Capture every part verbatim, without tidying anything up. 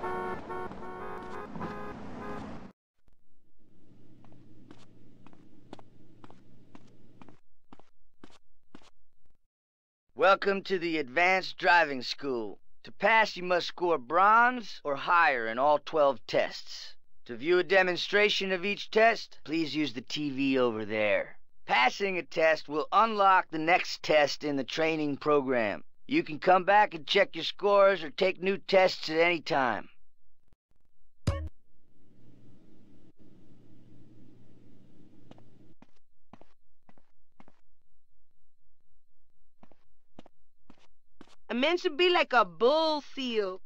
Welcome to the Advanced Driving School. To pass, you must score bronze or higher in all twelve tests. To view a demonstration of each test, please use the T V over there. Passing a test will unlock the next test in the training program. You can come back and check your scores or take new tests at any time. A man should be like a bull seal.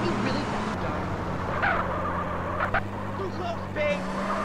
you really dumb. Too close, Big.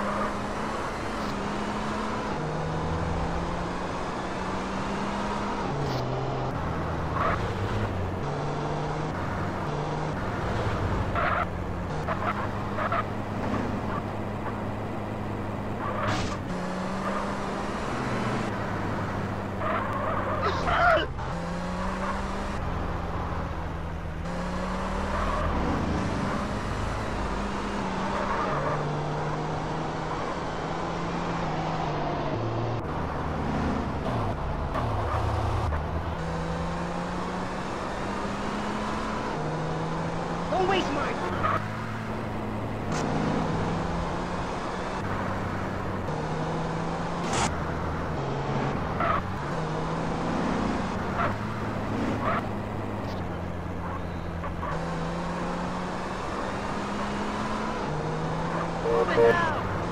Don't waste mine. Move it now.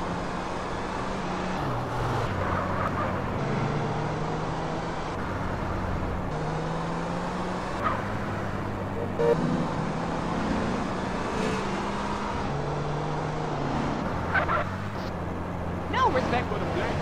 No respect for the black.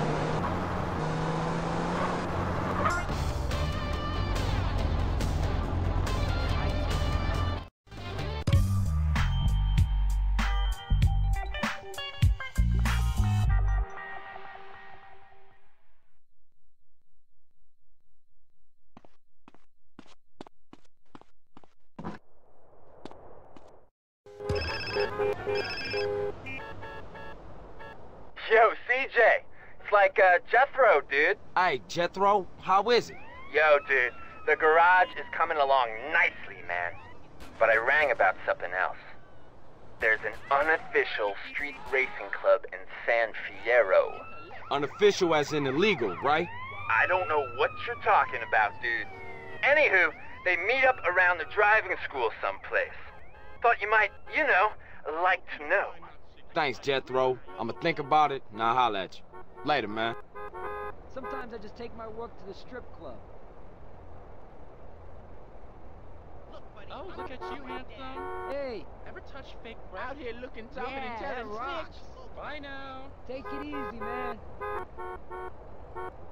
Yo, C J. It's like, uh, Jethro, dude. Hey, Jethro, how is it? Yo, dude. The garage is coming along nicely, man. But I rang about something else. There's an unofficial street racing club in San Fierro. Unofficial as in illegal, right? I don't know what you're talking about, dude. Anywho, they meet up around the driving school someplace. Thought you might, you know, like to know. Thanks, Jethro. I'ma think about it, and I'll holler at you. Later, man. Sometimes I just take my work to the strip club. Oh, look at you, handsome. Hey, Ever touch fake breath? Out here looking tougher Yeah, than telling that rocks. snitch. Bye now. take it easy, man.